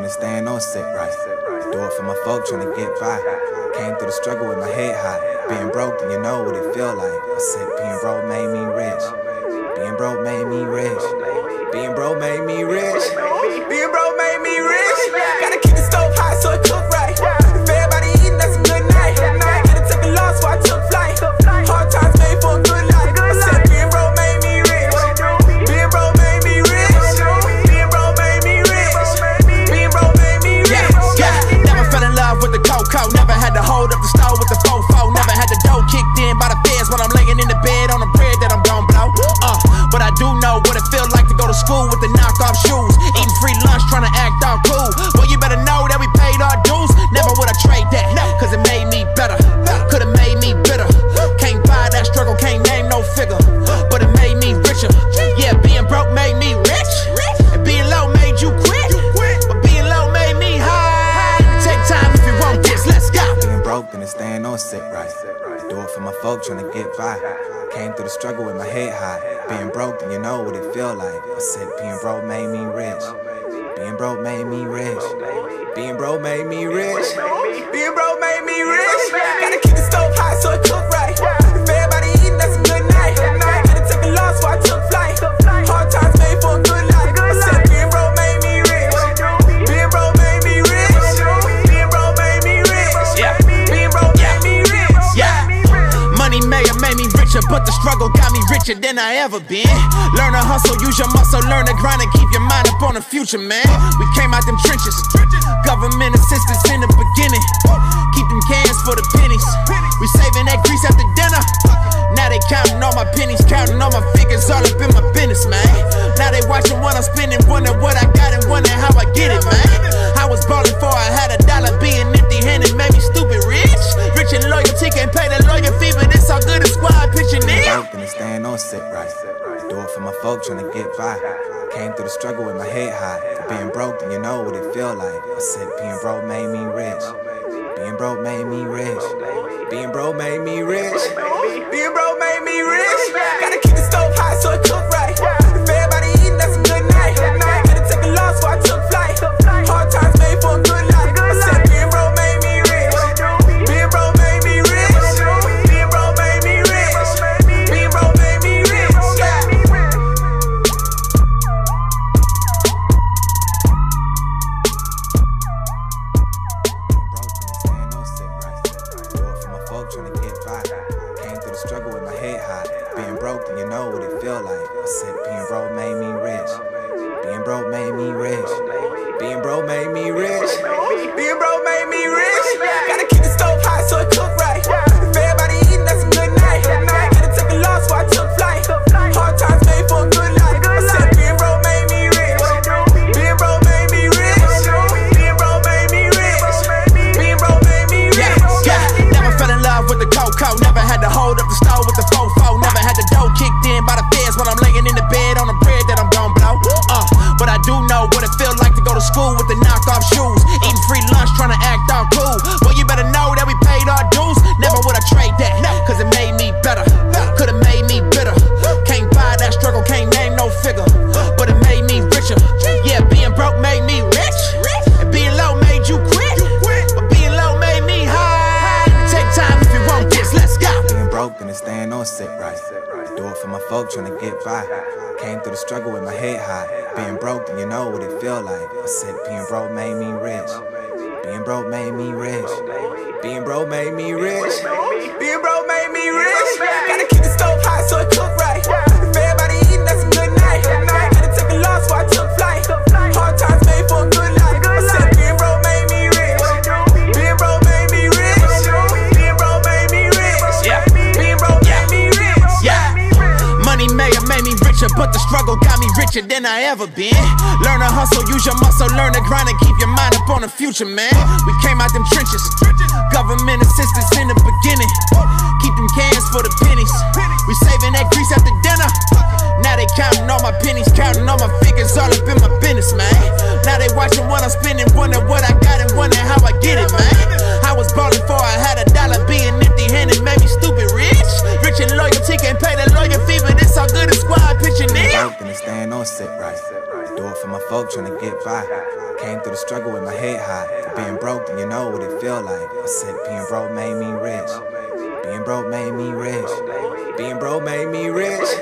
and staying on set right. Do it for my folk trying to get by. Came through the struggle with my head high. Being broke, and you know what it feel like. I said being broke made me rich. Being broke made me rich. Being broke made me rich. Being broke made me rich. Gotta keep the stove hot so it cook right. If everybody eating, that's a good night. Gotta take a loss so I took flight. Hard times made for a good life. I said being broke made me rich. Being broke made me rich. Being broke made me rich. Being broke made me rich. Never fell in love with the cocoa. Never had to hold up the stove with the fofo. Never had the dough kicked in by the feds when I'm laying in the bed on the bread that I'm gon' blow. But I do know what it feel like to go to school with the knockoff shoes. Eating free lunch, trying to act all cool. Well, you better know that we paid our dues. Never would I trade that, cause it made me better. Could've made me bitter. Can't buy that struggle, can't name no figure. But it made me richer. Yeah, being broke made me rich. And being low made you quit. But being low made me high. Take time if you want this, let's go. Being broke and staying on set right. Do it for my folk trying to get by. Came through the struggle with my head high. Being broke, and you know what it feel like. I said being broke made me rich. Being broke made me rich. Being broke made me rich. Being broke made me rich. Gotta keep the stove hot so it cook right. If everybody eating, that's a good night. Gotta take a loss so I took flight. Hard times made for a good life. I said being broke made me rich. Being broke made me rich. Being broke made me rich. Being broke made me rich. Money made me richer, but the struggle got me richer than I ever been. Learn to hustle, use your muscle, learn to grind and keep your mind up on the future, man. We came out them trenches, government assistance in the beginning. Keep them cans for the pennies. We saving that grease after dinner. Now they counting all my pennies, counting all my figures, all up in my business, man. Now they watching what I'm spending, wonder what I got and wonder how I get it, man. I was ballin' for I had a dollar, being empty-handed made me stupid rich. Rich and loyalty can't pay the lawyer fee, but it's all good as squad pitching in. Broke and staying on set right. Do it for my folk trying to get by. Came through the struggle with my head high. Being broke, and you know what it feel like. I said being broke made me rich. Being broke made me rich. Being broke made me rich. Being broke made me rich. Gotta keep the stove hot so it cook right. If everybody eating, that's a good night. Gotta take a loss so I took flight. Hard times made for a good life. I said being broke made me rich. Being broke made me rich. Being broke made me rich. Being broke made me rich. Trying to get by. Came through the struggle with my head high. Being broke, and you know what it feel like. I said being broke made me rich. Being broke made me rich. Being broke made me rich. Being broke made me rich. Gotta keep the stove hot so it cook right. If everybody eating, that's a good night. Gotta take a loss so I took flight. Hard times made for a good life. I said being broke made me rich. Being broke made me rich. Being broke made me rich. Being broke made me rich. Never fell in love with the cocoa. Never had to hold up the stove with the fofo. Never had the dough kicked in by the feds when I'm laying in the bed on the bread that I'm gon' blow. But I do know what it feel like to go to school with the knockoff shoes. Eating free lunch, trying to act all cool. Well, you better know that we paid our dues. Never would I trade that, cause it made me better. Could've made me bitter. Can't buy that struggle, can't name no figure. But it made me richer. Yeah, being broke made me rich. And being low made you quit. But being low made me high. Take time if you want this, let's go. Being broke and staying on set right. Do it for my folk trying to get by. Came through the struggle with my head high. Being broke, and you know what it feel like. I said being broke made me rich. Being broke made me rich. Being broke made me rich. Being broke made me rich. Gotta keep the stove hot so it cook right. If everybody eating, that's a good night. Gotta take a loss so I took flight. Hard times made for a good life. I said being broke made me rich. Being broke made me rich. Being broke made me rich. Being broke made me rich. Money made me richer, but the struggle got me richer than I ever been. Learn to hustle, use your muscle, learn to grind and keep your mind up on the future, man. We came out them trenches, government assistance in the beginning. Keep them cans for the pennies. We saving that grease after dinner. Now they counting all my pennies, counting all my figures, all up in my business, man. Now they watching what I'm spending, wonder what I got and wonder how I get it, man. I was ballin' for I had a dollar, being empty-handed made me stupid rich. Rich and loyalty can't pay the lawyer fee, but it's all good as squad pitching in. Broke and staying on set right. Do it for my folk trying to get by. Came through the the struggle with my head high. Being broke, then you know what it feel like. I said being broke made me rich. Being broke made me rich. Being broke made me rich.